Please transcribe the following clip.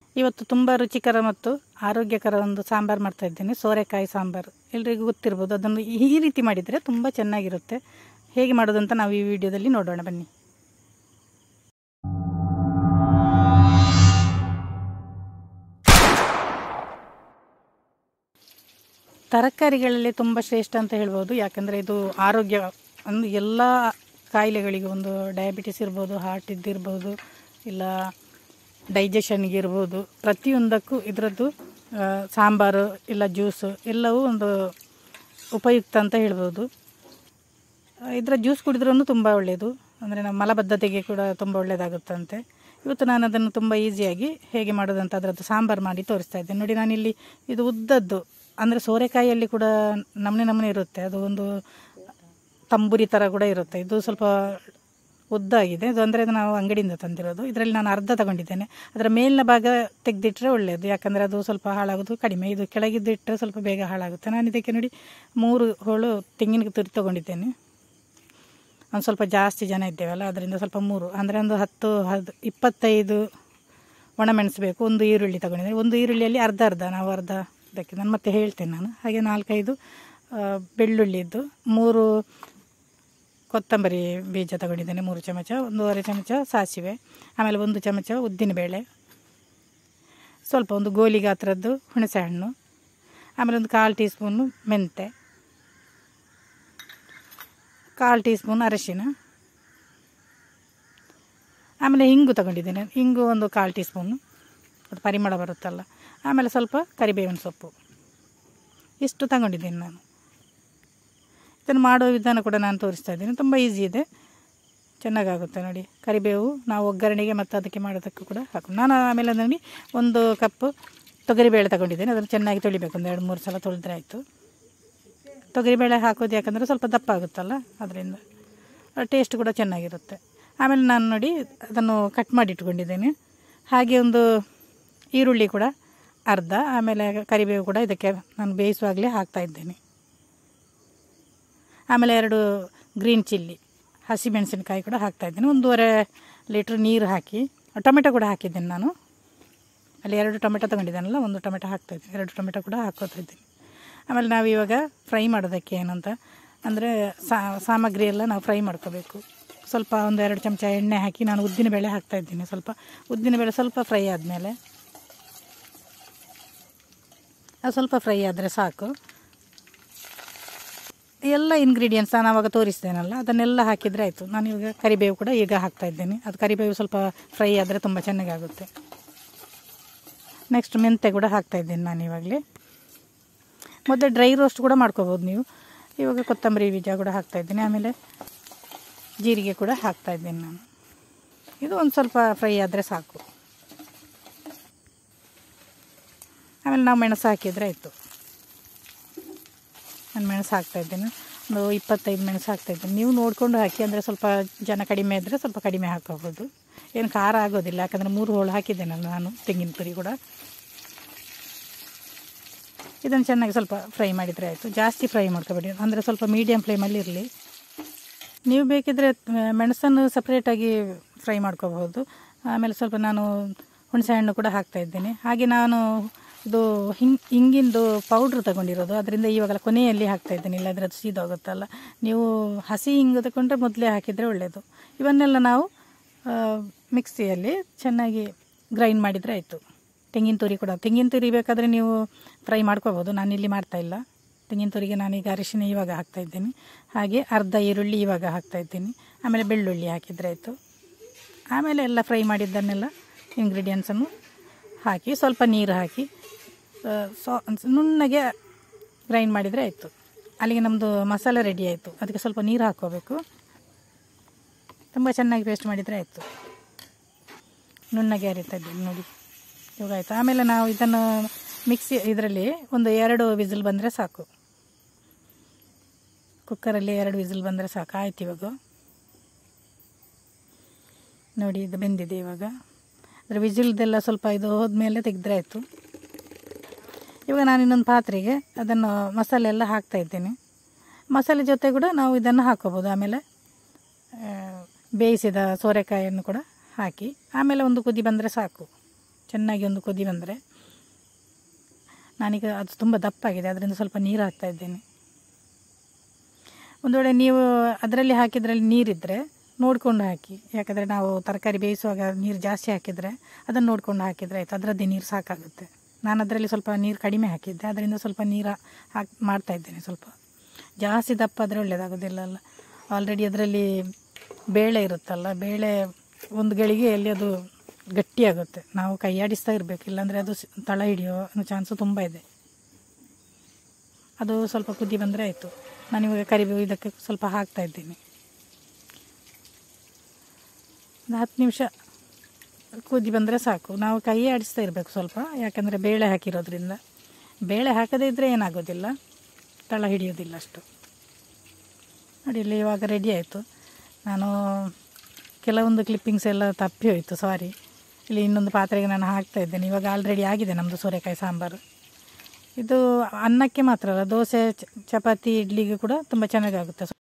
ಇವತ್ತು ತುಂಬ ರುಚಿಕರ ಮತ್ತು ಆರೋಗ್ಯಕರ ಒಂದು ಸಾಂಬಾರು ಮಾಡ್ತಾ ಇದ್ದೇನೆ, ಸೋರೆಕಾಯಿ ಸಾಂಬಾರು. ಎಲ್ರಿಗೂ ಗೊತ್ತಿರ್ಬೋದು. ಅದನ್ನು ಈ ರೀತಿ ಮಾಡಿದರೆ ತುಂಬ ಚೆನ್ನಾಗಿರುತ್ತೆ. ಹೇಗೆ ಮಾಡೋದು ಅಂತ ನಾವು ಈ ವಿಡಿಯೋದಲ್ಲಿ ನೋಡೋಣ ಬನ್ನಿ. ತರಕಾರಿಗಳಲ್ಲಿ ತುಂಬ ಶ್ರೇಷ್ಠ ಅಂತ ಹೇಳ್ಬೋದು. ಯಾಕಂದರೆ ಇದು ಆರೋಗ್ಯ ಒಂದು ಎಲ್ಲ ಕಾಯಿಲೆಗಳಿಗೂ, ಒಂದು ಡಯಾಬಿಟಿಸ್ ಇರ್ಬೋದು, ಹಾರ್ಟ್ ಇದ್ದಿರ್ಬೋದು, ಇಲ್ಲ ಡೈಜೆಷನ್ಗೆ ಇರ್ಬೋದು, ಪ್ರತಿಯೊಂದಕ್ಕೂ ಇದರದ್ದು ಸಾಂಬಾರು ಇಲ್ಲ ಜ್ಯೂಸು ಎಲ್ಲವೂ ಒಂದು ಉಪಯುಕ್ತ ಅಂತ ಹೇಳ್ಬೋದು. ಇದರ ಜ್ಯೂಸ್ ಕುಡಿದ್ರೂ ತುಂಬ ಒಳ್ಳೆಯದು, ಅಂದರೆ ನಮ್ಮ ಮಲಬದ್ಧತೆಗೆ ಕೂಡ ತುಂಬ ಒಳ್ಳೆಯದಾಗುತ್ತಂತೆ. ಇವತ್ತು ನಾನು ಅದನ್ನು ತುಂಬ ಈಸಿಯಾಗಿ ಹೇಗೆ ಮಾಡೋದಂತ ಅದರದ್ದು ಸಾಂಬಾರು ಮಾಡಿ ತೋರಿಸ್ತಾ ಇದ್ದೇನೆ. ನೋಡಿ, ನಾನಿಲ್ಲಿ ಇದು ಉದ್ದದ್ದು, ಅಂದರೆ ಸೋರೆಕಾಯಿಯಲ್ಲಿ ಕೂಡ ನಮೂನೆ ಇರುತ್ತೆ. ಅದು ಒಂದು ತಂಬುರಿ ಥರ ಕೂಡ ಇರುತ್ತೆ. ಇದು ಸ್ವಲ್ಪ ಉದ್ದಾಗಿದೆ. ಅದು ಅಂದರೆ ನಾವು ಅಂಗಡಿಯಿಂದ ತಂದಿರೋದು. ಇದರಲ್ಲಿ ನಾನು ಅರ್ಧ ತಗೊಂಡಿದ್ದೇನೆ. ಅದರ ಮೇಲಿನ ಭಾಗ ತೆಗೆದಿಟ್ಟರೆ ಒಳ್ಳೆಯದು, ಯಾಕಂದರೆ ಅದು ಸ್ವಲ್ಪ ಹಾಳಾಗೋದು ಕಡಿಮೆ. ಇದು ಕೆಳಗಿದ್ದಿಟ್ಟರೆ ಸ್ವಲ್ಪ ಬೇಗ ಹಾಳಾಗುತ್ತೆ. ನಾನು ಇದಕ್ಕೆ ನೋಡಿ 3 ಹೋಳು ತೆಂಗಿನ ತುರಿ ತೊಗೊಂಡಿದ್ದೇನೆ. ಒಂದು ಸ್ವಲ್ಪ ಜಾಸ್ತಿ ಜನ ಇದ್ದೇವಲ್ಲ, ಅದರಿಂದ ಸ್ವಲ್ಪ 3 ಅಂದರೆ ಒಂದು 10-25 ಒಣಮೆಣಸು ಬೇಕು. ಒಂದು ಈರುಳ್ಳಿ ತಗೊಂಡಿದ್ದೇನೆ. ಒಂದು ಈರುಳ್ಳಿಯಲ್ಲಿ ಅರ್ಧ ನಾವು ಅರ್ಧ ಇದಕ್ಕೆ ನಾನು ಮತ್ತೆ ಹೇಳ್ತೇನೆ ನಾನು. ಹಾಗೆ 4-5 ಬೆಳ್ಳುಳ್ಳಿದ್ದು, 3 ಕೊತ್ತಂಬರಿ ಬೀಜ ತಗೊಂಡಿದ್ದೇನೆ, 3 ಚಮಚ, 1.5 ಚಮಚ ಸಾಸಿವೆ, ಆಮೇಲೆ 1 ಚಮಚ ಉದ್ದಿನಬೇಳೆ, ಸ್ವಲ್ಪ ಒಂದು ಗೋಲಿ ಗಾತ್ರದ್ದು ಹುಣಸೆಹಣ್ಣು, ಆಮೇಲೆ ಒಂದು 1/4 ಟೀ ಸ್ಪೂನು ಮೆಂತೆ, 1/4 ಟೀ ಸ್ಪೂನ್ ಅರಿಶಿನ, ಆಮೇಲೆ ಹಿಂಗು ತಗೊಂಡಿದ್ದೇನೆ. ಹಿಂಗು ಒಂದು 1/4 ಟೀ ಸ್ಪೂನು, ಅದು ಪರಿಮಳ ಬರುತ್ತಲ್ಲ. ಆಮೇಲೆ ಸ್ವಲ್ಪ ಕರಿಬೇವಿನ ಸೊಪ್ಪು, ಇಷ್ಟು ತಗೊಂಡಿದ್ದೀನಿ ನಾನು. ಇದನ್ನು ಮಾಡೋ ವಿಧಾನ ಕೂಡ ನಾನು ತೋರಿಸ್ತಾ ಇದ್ದೀನಿ. ತುಂಬ ಈಸಿ ಇದೆ, ಚೆನ್ನಾಗಾಗುತ್ತೆ ನೋಡಿ. ಕರಿಬೇವು ನಾವು ಒಗ್ಗರಣೆಗೆ ಮತ್ತು ಅದಕ್ಕೆ ಮಾಡೋದಕ್ಕೂ ಕೂಡ ಹಾಕು. ನಾನು ಆಮೇಲೆ ಅದರಲ್ಲಿ 1 ಕಪ್ ತೊಗರಿಬೇಳೆ ತಗೊಂಡಿದ್ದೇನೆ. ಅದನ್ನು ಚೆನ್ನಾಗಿ ತೊಳಿಬೇಕು, ಒಂದು 2-3 ಸಲ ತೊಳೆದ್ರೆ ಆಯಿತು. ತೊಗರಿಬೇಳೆ ಹಾಕೋದು ಯಾಕಂದರೆ ಸ್ವಲ್ಪ ದಪ್ಪ ಆಗುತ್ತಲ್ಲ, ಅದರಿಂದ ಟೇಸ್ಟ್ ಕೂಡ ಚೆನ್ನಾಗಿರುತ್ತೆ. ಆಮೇಲೆ ನಾನು ನೋಡಿ ಅದನ್ನು ಕಟ್ ಮಾಡಿ ಇಟ್ಕೊಂಡಿದ್ದೇನೆ. ಹಾಗೆ ಒಂದು ಈರುಳ್ಳಿ ಕೂಡ ಅರ್ಧ, ಆಮೇಲೆ ಕರಿಬೇವು ಕೂಡ ಇದಕ್ಕೆ ನಾನು ಬೇಯಿಸುವಾಗಲೇ ಹಾಕ್ತಾಯಿದ್ದೇನೆ. ಆಮೇಲೆ 2 ಗ್ರೀನ್ ಚಿಲ್ಲಿ, ಹಸಿಮೆಣಸಿನಕಾಯಿ ಕೂಡ ಹಾಕ್ತಾಯಿದ್ದೇನೆ. 1.5 ಲೀಟ್ರ್ ನೀರು ಹಾಕಿ, ಟೊಮೆಟೊ ಕೂಡ ಹಾಕಿದ್ದೇನೆ ನಾನು. ಅಲ್ಲಿ 2 ಟೊಮೆಟೊ ತೊಗೊಂಡಿದ್ದೇನಲ್ಲ, 1 ಟೊಮೆಟೊ ಹಾಕ್ತಾಯಿದ್ದೀನಿ, 2 ಟೊಮೆಟೊ ಕೂಡ ಹಾಕ್ಕೋತಾ ಇದ್ದೀನಿ. ಆಮೇಲೆ ನಾವು ಇವಾಗ ಫ್ರೈ ಮಾಡೋದಕ್ಕೆ ಏನಂತ ಅಂದರೆ ಸಾಮಗ್ರಿ ಎಲ್ಲ ನಾವು ಫ್ರೈ ಮಾಡ್ಕೋಬೇಕು. ಸ್ವಲ್ಪ ಒಂದು 2 ಚಮಚ ಎಣ್ಣೆ ಹಾಕಿ ನಾನು ಉದ್ದಿನಬೇಳೆ ಹಾಕ್ತಾಯಿದ್ದೀನಿ. ಉದ್ದಿನಬೇಳೆ ಸ್ವಲ್ಪ ಫ್ರೈ ಆದಮೇಲೆ, ಅದು ಸ್ವಲ್ಪ ಫ್ರೈ ಆದರೆ ಸಾಕು. ಎಲ್ಲ ಇಂಗ್ರೀಡಿಯೆಂಟ್ಸ್ ನಾನು ಆವಾಗ ತೋರಿಸ್ತೇನಲ್ಲ, ಅದನ್ನೆಲ್ಲ ಹಾಕಿದರೆ ಆಯಿತು. ನಾನು ಇವಾಗ ಕರಿಬೇವು ಕೂಡ ಈಗ ಹಾಕ್ತಾಯಿದ್ದೇನೆ. ಅದು ಕರಿಬೇವು ಸ್ವಲ್ಪ ಫ್ರೈ ಆದರೆ ತುಂಬ ಚೆನ್ನಾಗಾಗುತ್ತೆ. ನೆಕ್ಸ್ಟ್ ಮೆಂತೆ ಕೂಡ ಹಾಕ್ತಾಯಿದ್ದೇನೆ ನಾನು ಇವಾಗಲೇ. ಮೊದಲೇ ಡ್ರೈ ರೋಸ್ಟ್ ಕೂಡ ಮಾಡ್ಕೋಬೋದು ನೀವು. ಇವಾಗ ಕೊತ್ತಂಬರಿ ಬೀಜ ಕೂಡ ಹಾಕ್ತಾಯಿದ್ದೀನಿ. ಆಮೇಲೆ ಜೀರಿಗೆ ಕೂಡ ಹಾಕ್ತಾಯಿದ್ದೀನಿ ನಾನು. ಇದು ಒಂದು ಸ್ವಲ್ಪ ಫ್ರೈ ಆದರೆ ಸಾಕು. ಆಮೇಲೆ ನಾವು ಮೆಣಸು ಹಾಕಿದರೆ ಆಯಿತು. ನಾನು ಮೆಣಸು ಹಾಕ್ತಾಯಿದ್ದೇನೆ, ಒಂದು 25 ಮೆಣಸು ಹಾಕ್ತಾಯಿದ್ದೇನೆ. ನೀವು ನೋಡಿಕೊಂಡು ಹಾಕಿ, ಅಂದರೆ ಸ್ವಲ್ಪ ಜನ ಕಡಿಮೆ ಇದ್ದರೆ ಸ್ವಲ್ಪ ಕಡಿಮೆ ಹಾಕೋಬೋದು. ಏನು ಖಾರ ಆಗೋದಿಲ್ಲ, ಯಾಕಂದರೆ 3 ಹೋಳು ಹಾಕಿದ್ದೇನಲ್ಲ ನಾನು ತೆಂಗಿನ ತುರಿ ಕೂಡ. ಇದನ್ನು ಚೆನ್ನಾಗಿ ಸ್ವಲ್ಪ ಫ್ರೈ ಮಾಡಿದರೆ ಆಯಿತು. ಜಾಸ್ತಿ ಫ್ರೈ ಮಾಡ್ಕೋಬೇಡಿ, ಅಂದರೆ ಸ್ವಲ್ಪ ಮೀಡಿಯಮ್ ಫ್ಲೇಮಲ್ಲಿ ಇರಲಿ. ನೀವು ಬೇಕಿದ್ದರೆ ಮೆಣಸನ್ನು ಸಪ್ರೇಟಾಗಿ ಫ್ರೈ ಮಾಡ್ಕೋಬಹುದು. ಆಮೇಲೆ ಸ್ವಲ್ಪ ನಾನು ಹುಣಸೆಹಣ್ಣು ಕೂಡ ಹಾಕ್ತಾಯಿದ್ದೇನೆ. ಹಾಗೆ ನಾನು ಇದು ಹಿಂಗಿಂದು ಪೌಡ್ರ್ ತಗೊಂಡಿರೋದು, ಅದರಿಂದ ಇವಾಗೆಲ್ಲ ಕೊನೆಯಲ್ಲಿ ಹಾಕ್ತಾಯಿದ್ದೇನೆ, ಇಲ್ಲಾಂದರೆ ಅದು ಸೀದೋಗುತ್ತಲ್ಲ. ನೀವು ಹಸಿ ಹಿಂಗು ತಗೊಂಡ್ರೆ ಮೊದಲೇ ಹಾಕಿದರೆ ಒಳ್ಳೆಯದು. ಇವನ್ನೆಲ್ಲ ನಾವು ಮಿಕ್ಸಿಯಲ್ಲಿ ಚೆನ್ನಾಗಿ ಗ್ರೈಂಡ್ ಮಾಡಿದರೆ ಆಯಿತು. ತೆಂಗಿನ ತುರಿ ಬೇಕಾದರೆ ನೀವು ಫ್ರೈ ಮಾಡ್ಕೋಬೋದು. ನಾನಿಲ್ಲಿ ಮಾಡ್ತಾಯಿಲ್ಲ. ತೆಂಗಿನ ತುರಿಗೆ ನಾನೀಗ ಅರಿಶಿನ ಇವಾಗ ಹಾಕ್ತಾಯಿದ್ದೀನಿ. ಹಾಗೆ ಅರ್ಧ ಈರುಳ್ಳಿ ಇವಾಗ ಹಾಕ್ತಾಯಿದ್ದೀನಿ. ಆಮೇಲೆ ಬೆಳ್ಳುಳ್ಳಿ ಹಾಕಿದರೆ ಆಯಿತು. ಆಮೇಲೆ ಎಲ್ಲ ಫ್ರೈ ಮಾಡಿದ್ದನ್ನೆಲ್ಲ ಇಂಗ್ರೀಡಿಯೆಂಟ್ಸನ್ನು ಹಾಕಿ ಸ್ವಲ್ಪ ನೀರು ಹಾಕಿ ನುಣ್ಣಗೆ ಗ್ರೈಂಡ್ ಮಾಡಿದರೆ ಆಯಿತು. ಅಲ್ಲಿಗೆ ನಮ್ಮದು ಮಸಾಲೆ ರೆಡಿ ಆಯಿತು. ಅದಕ್ಕೆ ಸ್ವಲ್ಪ ನೀರು ಹಾಕ್ಕೋಬೇಕು. ತುಂಬ ಚೆನ್ನಾಗಿ ಪೇಸ್ಟ್ ಮಾಡಿದರೆ ಆಯಿತು. ನುಣ್ಣಗೆ ಅರಿತಾ ಇದ್ದೀನಿ ನೋಡಿ, ಇವಾಗ ಆಯಿತು. ಆಮೇಲೆ ನಾವು ಇದನ್ನು ಇದರಲ್ಲಿ ಒಂದು 2 ವಿಸಿಲ್ ಬಂದರೆ ಸಾಕು. ಕುಕ್ಕರಲ್ಲಿ 2 ವಿಸಿಲ್ ಬಂದರೆ ಸಾಕು. ಆಯ್ತು, ಇವಾಗ ನೋಡಿ ಇದು ಬೆಂದಿದೆ. ಇವಾಗ ಅದರ ವಿಸಿಲ್ದೆಲ್ಲ ಸ್ವಲ್ಪ ಇದು ಹೋದ್ಮೇಲೆ ತೆಗೆದ್ರೆ ಆಯಿತು. ಇವಾಗ ನಾನು ಇನ್ನೊಂದು ಪಾತ್ರೆಗೆ ಅದನ್ನು ಮಸಾಲೆ ಎಲ್ಲ ಹಾಕ್ತಾಯಿದ್ದೇನೆ. ಮಸಾಲೆ ಜೊತೆ ಕೂಡ ನಾವು ಇದನ್ನು ಹಾಕ್ಕೋಬೋದು. ಆಮೇಲೆ ಬೇಯಿಸಿದ ಸೋರೆಕಾಯಿಯನ್ನು ಕೂಡ ಹಾಕಿ ಆಮೇಲೆ ಒಂದು ಕುದಿ ಬಂದರೆ ಸಾಕು. ಚೆನ್ನಾಗಿ ಒಂದು ಕುದಿ ಬಂದರೆ ನಾನೀಗ ಅದು ತುಂಬ ದಪ್ಪಾಗಿದೆ, ಅದರಿಂದ ಸ್ವಲ್ಪ ನೀರು ಹಾಕ್ತಾ ಇದ್ದೇನೆ. ಒಂದು ವೇಳೆ ನೀವು ಅದರಲ್ಲಿ ಹಾಕಿದ್ರಲ್ಲಿ ನೀರಿದ್ದರೆ ನೋಡಿಕೊಂಡು ಹಾಕಿ, ಯಾಕಂದರೆ ನಾವು ತರಕಾರಿ ಬೇಯಿಸುವಾಗ ನೀರು ಜಾಸ್ತಿ ಹಾಕಿದರೆ ಅದನ್ನು ನೋಡಿಕೊಂಡು ಹಾಕಿದರೆ ಆಯಿತು, ಅದರದ್ದೇ ನೀರು ಸಾಕಾಗುತ್ತೆ. ನಾನು ಅದರಲ್ಲಿ ಸ್ವಲ್ಪ ನೀರು ಕಡಿಮೆ ಹಾಕಿದ್ದೆ, ಅದರಿಂದ ಸ್ವಲ್ಪ ನೀರು ಮಾಡ್ತಾಯಿದ್ದೇನೆ. ಸ್ವಲ್ಪ ಜಾಸ್ತಿ ದಪ್ಪ ಆದರೆ ಒಳ್ಳೆಯದಾಗೋದಿಲ್ಲ ಅಲ್ಲ. ಆಲ್ರೆಡಿ ಅದರಲ್ಲಿ ಬೇಳೆ ಇರುತ್ತಲ್ಲ, ಬೇಳೆ ಒಂದು ಗಳಿಗೆಯಲ್ಲಿ ಅದು ಗಟ್ಟಿಯಾಗುತ್ತೆ. ನಾವು ಕೈ ಆಡಿಸ್ತಾ ಇರಬೇಕು, ಇಲ್ಲಾಂದರೆ ಅದು ತಳ ಹಿಡಿಯೋ ಚಾನ್ಸು ತುಂಬ ಇದೆ. ಅದು ಸ್ವಲ್ಪ ಕುದಿ ಬಂದರೆ ಆಯಿತು. ನಾನಿವಾಗ ಕರಿಬೇವು ಇದಕ್ಕೆ ಸ್ವಲ್ಪ ಹಾಕ್ತಾ ಇದ್ದೀನಿ. ಒಂದು 10 ನಿಮಿಷ ಕುದಿ ಬಂದರೆ ಸಾಕು. ನಾವು ಕೈ ಆಡಿಸ್ತಾ ಇರಬೇಕು ಸ್ವಲ್ಪ, ಯಾಕಂದರೆ ಬೇಳೆ ಹಾಕಿರೋದ್ರಿಂದ. ಬೇಳೆ ಹಾಕದೇ ಇದ್ದರೆ ಏನಾಗೋದಿಲ್ಲ, ತಳ ಹಿಡಿಯೋದಿಲ್ಲ ಅಷ್ಟು. ನೋಡಿ ಇಲ್ಲಿ ಇವಾಗ ರೆಡಿ ಆಯಿತು. ನಾನು ಕೆಲವೊಂದು ಕ್ಲಿಪ್ಪಿಂಗ್ಸ್ ಎಲ್ಲ ತಪ್ಪಿ ಹೋಯಿತು, ಸಾರಿ. ಇಲ್ಲಿ ಇನ್ನೊಂದು ಪಾತ್ರೆಗೆ ನಾನು ಹಾಕ್ತಾ ಇದ್ದೇನೆ. ಇವಾಗ ಆಲ್ರೆಡಿ ಆಗಿದೆ ನಮ್ಮದು ಸೋರೆಕಾಯಿ ಸಾಂಬಾರು. ಇದು ಅನ್ನಕ್ಕೆ ಮಾತ್ರ ಅಲ್ಲ, ದೋಸೆ, ಚಪಾತಿ, ಇಡ್ಲಿಗೆ ಕೂಡ ತುಂಬ ಚೆನ್ನಾಗಾಗುತ್ತೆ.